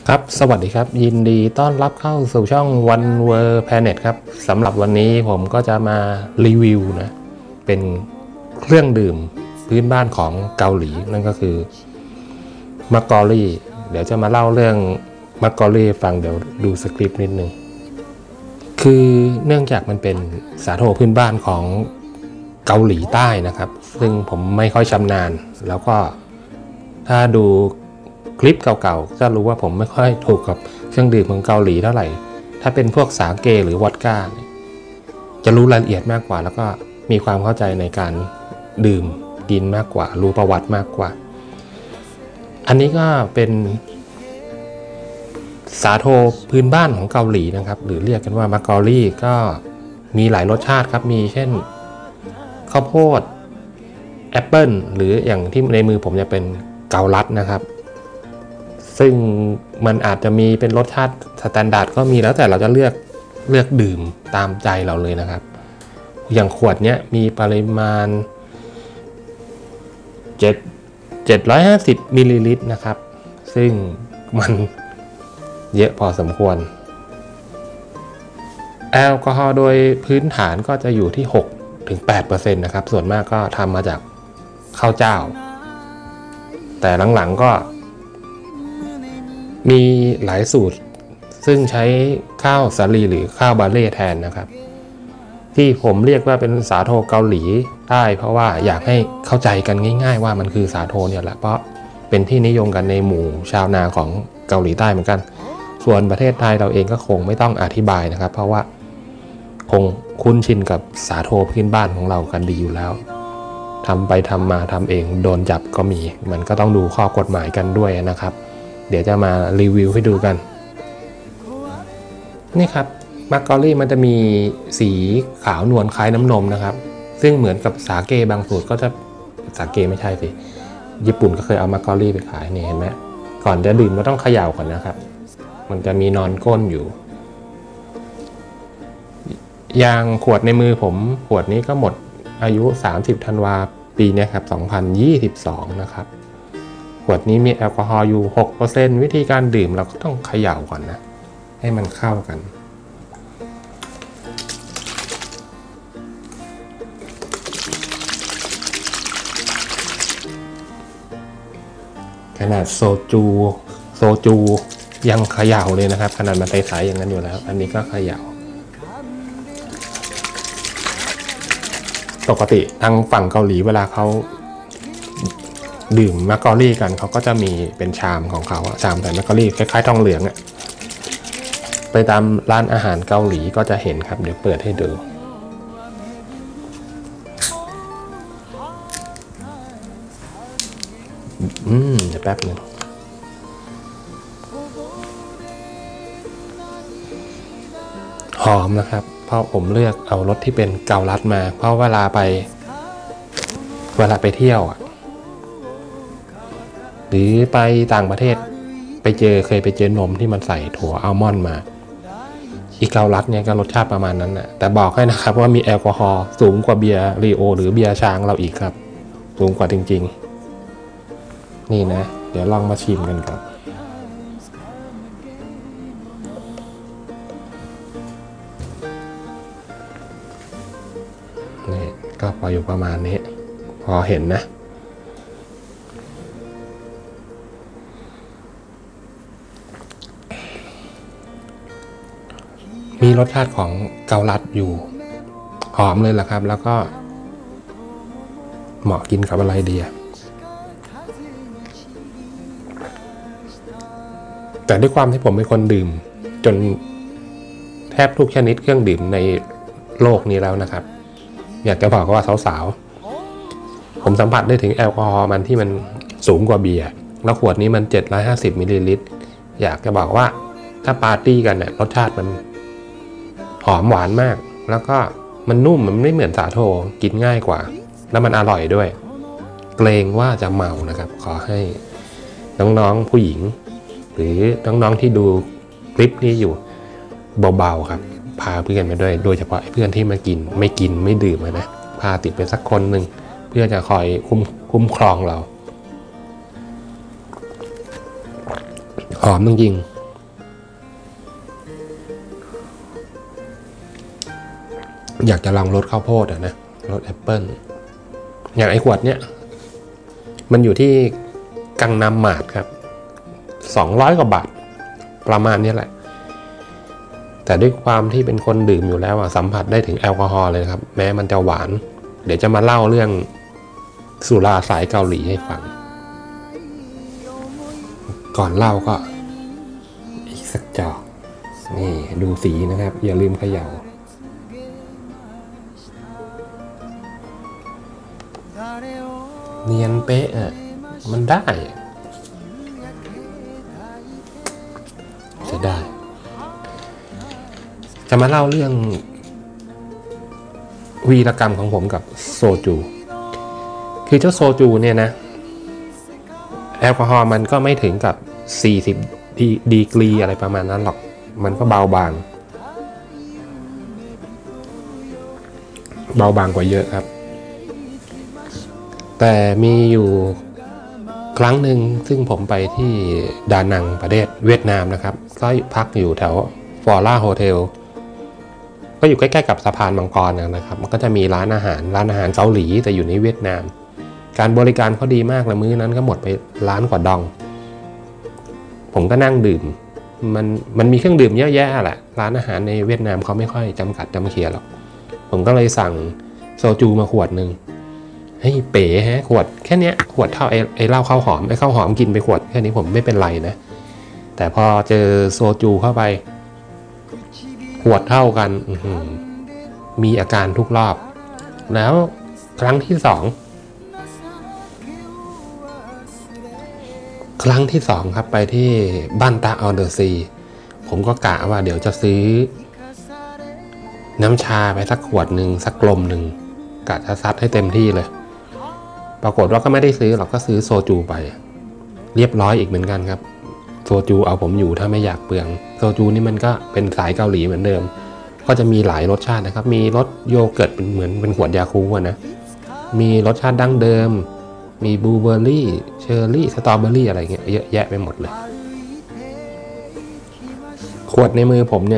ครับสวัสดีครับยินดีต้อนรับเข้าสู่ช่อง One World Planet ครับสำหรับวันนี้ผมก็จะมารีวิวนะเป็นเครื่องดื่มพื้นบ้านของเกาหลีนั่นก็คือมักกอรี่เดี๋ยวจะมาเล่าเรื่องมักกอรี่ฟังเดี๋ยวดูสคริปต์นิดนึงคือเนื่องจากมันเป็นสาโทพื้นบ้านของเกาหลีใต้นะครับซึ่งผมไม่ค่อยชำนาญแล้วก็ถ้าดูคลิปเก่าๆก็รู้ว่าผมไม่ค่อยถูกกับเครื่องดื่มของเกาหลีเท่าไหร่ถ้าเป็นพวกสาเกหรือวอดก้าจะรู้รายละเอียดมากกว่าแล้วก็มีความเข้าใจในการดื่มกินมากกว่ารู้ประวัติมากกว่าอันนี้ก็เป็นสาโทพื้นบ้านของเกาหลีนะครับหรือเรียกกันว่ามักกอรี่ก็มีหลายรสชาติครับมีเช่นข้าวโพดแอปเปิลหรืออย่างที่ในมือผมจะเป็นเกาลัดนะครับซึ่งมันอาจจะมีเป็นรสชาติสแตนดาร์ดก็มีแล้วแต่เราจะเลือกดื่มตามใจเราเลยนะครับอย่างขวดเนี้ยมีปริมาณ750มิลลิลิตรนะครับซึ่งมันเยอะพอสมควรแอลกอฮอล์โดยพื้นฐานก็จะอยู่ที่ 6-8% นะครับส่วนมากก็ทำมาจากข้าวเจ้าแต่หลังๆก็มีหลายสูตรซึ่งใช้ข้าวสาลีหรือข้าวบาเล่แทนนะครับที่ผมเรียกว่าเป็นสาโทเกาหลีใต้เพราะว่าอยากให้เข้าใจกันง่ายๆว่ามันคือสาโทเนี่ยแหละเพราะเป็นที่นิยมกันในหมู่ชาวนาของเกาหลีใต้เหมือนกันส่วนประเทศไทยเราเองก็คงไม่ต้องอธิบายนะครับเพราะว่าคงคุ้นชินกับสาโทพื้นบ้านของเรากันดีอยู่แล้วทำไปทำมาทำเองโดนจับก็มีมันก็ต้องดูข้อกฎหมายกันด้วยนะครับเดี๋ยวจะมารีวิวให้ดูกันนี่ครับมักกอรี่มันจะมีสีขาวนวลคล้ายน้ำนมนะครับซึ่งเหมือนกับสาเกบางสูตรก็จะสาเกไม่ใช่สิญี่ปุ่นก็เคยเอามักกอรี่ไปขายนี่เห็นไหมก่อนจะดื่มเราต้องเขย่าก่อนนะครับมันจะมีนอนก้นอยู่อย่างขวดในมือผมขวดนี้ก็หมดอายุ30ธันวาปีนี้ครับ2022นะครับขวดนี้มีแอลกอฮอล์อยู่ 6% วิธีการดื่มเราก็ต้องเขย่าก่อนนะให้มันเข้ากันขนาดโซจูยังเขย่าเลยนะครับขนาดมันใสๆอย่างนั้นอยู่แล้วอันนี้ก็เขย่าปกติทางฝั่งเกาหลีเวลาเขาดื่มมักกอรี่กันเขาก็จะมีเป็นชามของเขาชามใส่มักกอรี่คล้ายๆทองเหลืองอะไปตามร้านอาหารเกาหลีก็จะเห็นครับเดี๋ยวเปิดให้ดูเดี๋ยวแป๊บนึงหอมนะครับเพราะผมเลือกเอารสที่เป็นเกาลัดมาเพราะเวลาไปเที่ยวหรือไปต่างประเทศเคยไปเจอนมที่มันใส่ถั่วอัลมอนด์มาอีเกาลัดเนี่ยก็รสชาติประมาณนั้นนะแต่บอกให้นะครับว่ามีแอลกอฮอล์สูงกว่าเบียร์รีโอหรือเบียร์ช้างเราอีกครับสูงกว่าจริงๆนี่นะเดี๋ยวลองมาชิมกันครับนี่ก็พออยู่ประมาณนี้พอเห็นนะมีรสชาติของเกาลัดอยู่หอมเลยล่ะครับแล้วก็เหมาะกินกับอะไรดีแต่ด้วยความที่ผมเป็นคนดื่มจนแทบทุกชนิดเครื่องดื่มในโลกนี้แล้วนะครับอยากจะบอกว่าสาวๆผมสัมผัสได้ถึงแอลกอฮอล์มันที่มันสูงกว่าเบียร์แล้วขวดนี้มัน750มิลลิลิตรอยากจะบอกว่าถ้าปาร์ตี้กันเนี่ยรสชาติมันหอมหวานมากแล้วก็มันนุ่มมันไม่เหมือนสาโทกินง่ายกว่าแล้วมันอร่อยด้วยเกรงว่าจะเมานะครับขอให้น้องๆผู้หญิงหรือน้องๆที่ดูคลิปนี้อยู่เบาๆครับพาเพื่อนไปด้วยโดยเฉพาะเพื่อนที่ไม่ดื่มนะพาติดไปสักคนหนึ่งเพื่อจะคอยคุ้มครองเราหอมจริงๆอยากจะลองรสข้าวโพดนะรสแอปเปิ้ลอย่างไอ้ขวดเนี้ยมันอยู่ที่กังนำมาร์ทครับ200 กว่าบาทประมาณนี้แหละแต่ด้วยความที่เป็นคนดื่มอยู่แล้วสัมผัสได้ถึงแอลกอฮอล์เลยครับแม้มันจะหวานเดี๋ยวจะมาเล่าเรื่องสุราสายเกาหลีให้ฟังก่อนเล่าก็อีกสักจอกนี่ดูสีนะครับอย่าลืมเขย่าเนียนเป๊ะมันได้จะได้จะมาเล่าเรื่องวีรกรรมของผมกับโซจูคือเจ้าโซจูเนี่ยนะแอลกอฮอล์มันก็ไม่ถึงกับ40ดีกรีอะไรประมาณนั้นหรอกมันก็เบาบางกว่าเยอะครับแต่มีอยู่ครั้งหนึ่งซึ่งผมไปที่ดานังประเทศเวียดนามนะครับก็พักอยู่แถวฟอร่าโฮเทลก็อยู่ใกล้ๆกับสะพานมังกรนะครับมันก็จะมีร้านอาหารเกาหลีแต่อยู่ในเวียดนามการบริการเขาดีมากเลยมื้อนั้นก็หมดไปล้านกว่าดองผมก็นั่งดื่มมันมีเครื่องดื่มเยอะแยะแหละร้านอาหารในเวียดนามเขาไม่ค่อยจำกัดจำเขียหรอกผมก็เลยสั่งโซจูมาขวดหนึ่งเฮ้ยเป๋ฮะขวดแค่นี้ขวดเท่าไอ้เหล้าข้าวหอมกินไปขวดแค่นี้ผมไม่เป็นไรนะแต่พอเจอโซจูเข้าไปขวดเท่ากันมีอาการทุกรอบแล้วครั้งที่สองครับไปที่บ้านตาออนเดอร์ซีผมก็กะว่าเดี๋ยวจะซื้อน้ำชาไปสักขวดหนึ่งสักกลมหนึ่งกะจะซัดให้เต็มที่เลยปรากฏว่าก็ไม่ได้ซื้อหรอกก็ซื้อโซจูไปเรียบร้อยอีกเหมือนกันครับโซจูเอาผมอยู่ถ้าไม่อยากเปลืองโซจูนี่มันก็เป็นสายเกาหลีเหมือนเดิมก็จะมีหลายรสชาตินะครับมีรสโยเกิร์ตเหมือนเป็นขวดยาคูลนะมีรสชาติดั้งเดิมมีบลูเบอร์รี่เชอร์รี่สตรอเบอร์รี่อะไรเงี้ยเยอะแยะไปหมดเลยขวดในมือผมเนี่ย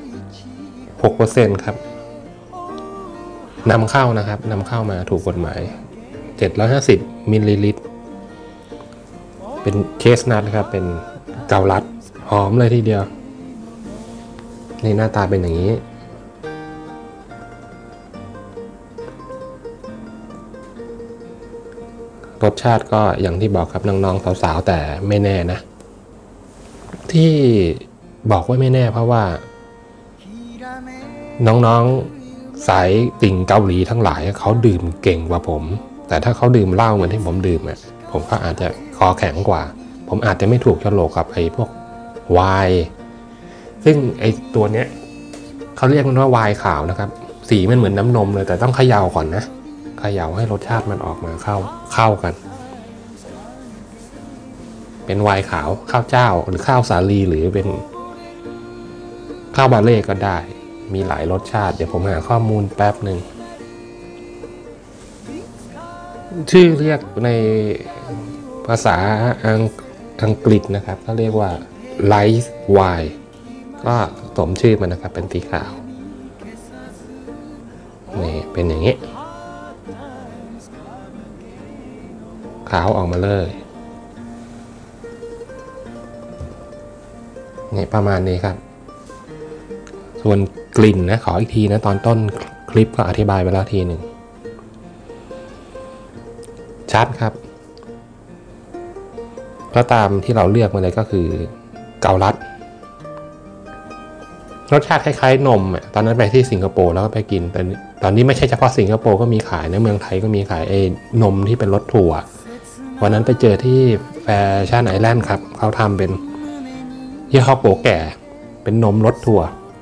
6% ครับนำเข้านะครับนำเข้ามาถูกกฎหมาย750 มิลลิลิตรเป็นเชสนัทครับเป็นเกาลัดหอมเลยทีเดียวนี่หน้าตาเป็นอย่างนี้รสชาติก็อย่างที่บอกครับน้องๆสาวๆแต่ไม่แน่นะที่บอกว่าไม่แน่เพราะว่าน้องๆสายติ่งเกาหลีทั้งหลายเขาดื่มเก่งกว่าผมแต่ถ้าเขาดื่มเหล้าเหมือนที่ผมดื่มผมก็อาจจะคอแข็งกว่าผมอาจจะไม่ถูกโฉลกกับไอ้พวกไวน์ซึ่งไอ้ตัวเนี้ยเขาเรียกมันว่าไวน์ขาวนะครับสีมันเหมือนน้ำนมเลยแต่ต้องเขย่าก่อนนะเขย่าให้รสชาติมันออกมาเข้ากันเป็นไวน์ขาวข้าวเจ้าหรือข้าวสาลีหรือเป็นข้าวบาเล่ก็ได้มีหลายรสชาติเดี๋ยวผมหาข้อมูลแป๊บหนึ่งชื่อเรียกในภาษาอังกฤษนะครับเขาเรียกว่า Light Wine ก็สมชื่อมันนะครับเป็นสีขาวนี่เป็นอย่างนี้ขาวออกมาเลยนี่ประมาณนี้ครับส่วนกลิ่นนะขออีกทีนะตอนต้นคลิปก็อธิบายไปแล้วทีหนึ่งชัดครับก็ตามที่เราเลือกมาเลยก็คือเกาลัดรสชาติคล้ายๆนมตอนนั้นไปที่สิงคโปร์แล้วก็ไปกินแต่ตอนนี้ไม่ใช่เฉพาะสิงคโปร์ก็มีขายในเมืองไทยก็มีขายนมที่เป็นรสถั่ววันนั้นไปเจอที่แฟชั่นไอแลนด์ครับเขาทำเป็นยี่ห้อโกแก่เป็นนมรสถั่ว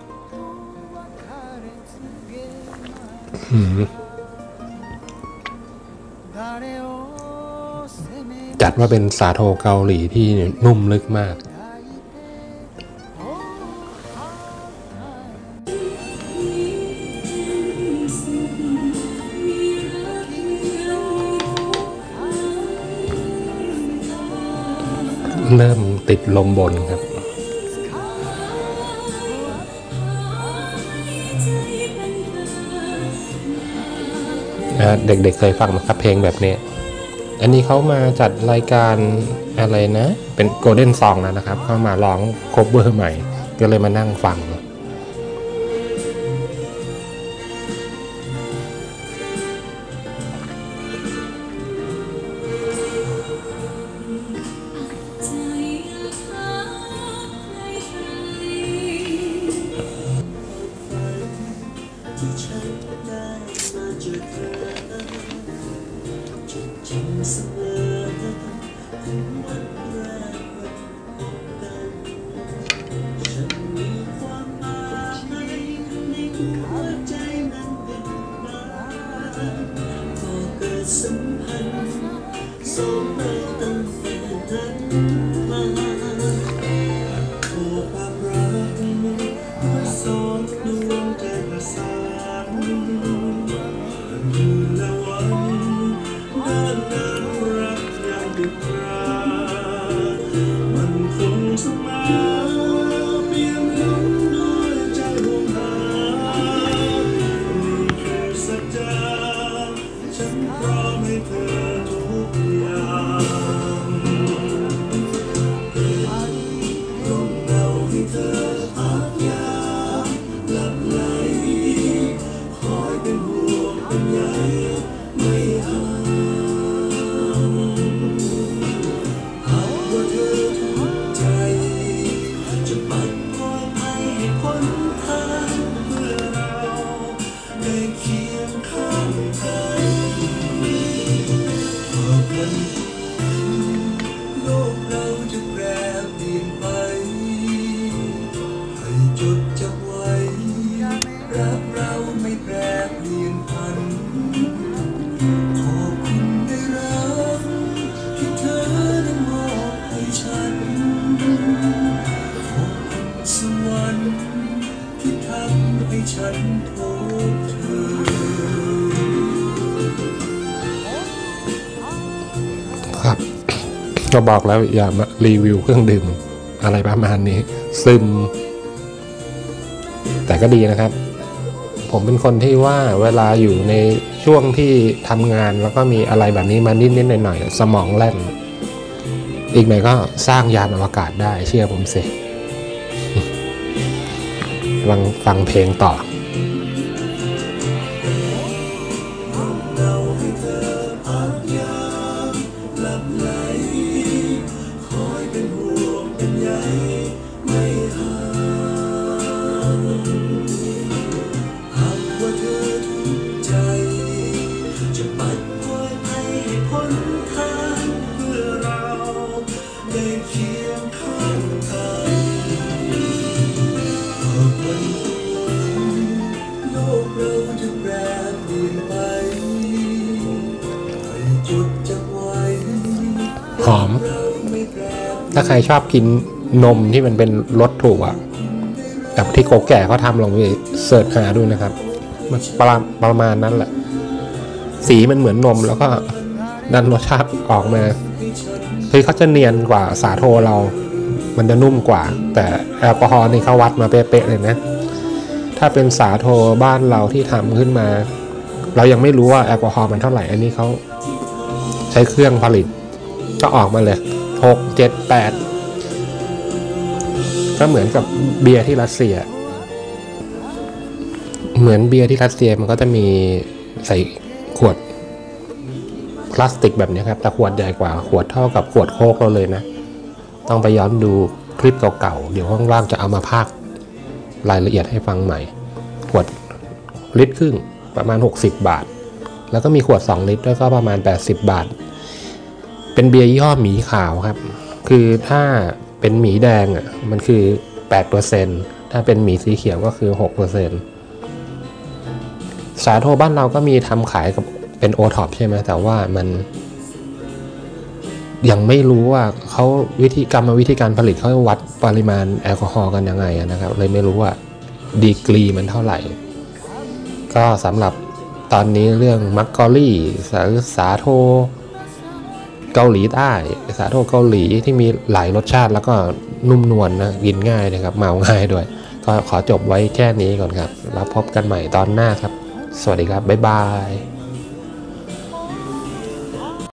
จัดว่าเป็นสาโทเกาหลีที่นุ่มลึกมากเริ่มติดลมบนครับเด็กๆเคยฟังไหมครับเพลงแบบนี้อันนี้เขามาจัดรายการอะไรนะเป็นโกลเด้นซองนะครับเขามาร้องโคเวอร์ใหม่ก็เลยมานั่งฟังครับก็บอกแล้วอย่ามารีวิวเครื่องดื่มอะไรประมาณนี้ซึมแต่ก็ดีนะครับผมเป็นคนที่ว่าเวลาอยู่ในช่วงที่ทำงานแล้วก็มีอะไรแบบนี้มานิดๆหน่อยๆสมองแล่นอีกหน่อยก็สร้างยานอวกาศได้เชื่อผมสิลองฟังเพลงต่อหอมถ้าใครชอบกินนมที่มันเป็นรสถูกอ่ะกับที่โกแก่เขาทำลองไปเสิร์ชหาดูนะครับมันประมาณนั้นแหละสีมันเหมือนนมแล้วก็ดันรสชาติออกมาคือเขาจะเนียนกว่าสาโทเรามันจะนุ่มกว่าแต่แอลกอฮอล์นี่เขาวัดมาเป๊ะๆเลยนะถ้าเป็นสาโทบ้านเราที่ทำขึ้นมาเรายังไม่รู้ว่าแอลกอฮอล์มันเท่าไหร่อันนี้เขาใช้เครื่องผลิตก็ออกมาเลย6 7 8ก็เหมือนกับเบียร์ที่รัสเซียมันก็จะมีใส่ขวดพลาสติกแบบนี้ครับแต่ขวดใหญ่กว่าขวดเท่ากับขวดโค้กเราเลยนะต้องไปย้อนดูคลิปเก่าๆเดี๋ยวว่างๆจะเอามาพากย์รายละเอียดให้ฟังใหม่ขวดลิตรครึ่งประมาณ60 บาทแล้วก็มีขวด2 ลิตรด้วยก็ประมาณ80 บาทเป็นเบียร์ยี่ห้อหมีขาวครับคือถ้าเป็นหมีแดงอ่ะมันคือ 8% ถ้าเป็นหมีสีเขียวก็คือ 6% สาโทบ้านเราก็มีทำขายกับเป็นโอท็อปใช่ไหมแต่ว่ามันยังไม่รู้ว่าเขาวิธีการผลิตเขาวัดปริมาณแอลกอฮอล์กันยังไงนะครับเลยไม่รู้ว่าดีกรีมันเท่าไหร่ก็สำหรับตอนนี้เรื่องมักกอรี่สาโทเกาหลีใต้สาโทเกาหลีที่มีหลายรสชาติแล้วก็นุ่มนวลนะกินง่ายนะครับเมาง่ายด้วยก็ขอจบไว้แค่นี้ก่อนครับแล้วพบกันใหม่ตอนหน้าครับสวัสดีครับบ๊ายบาย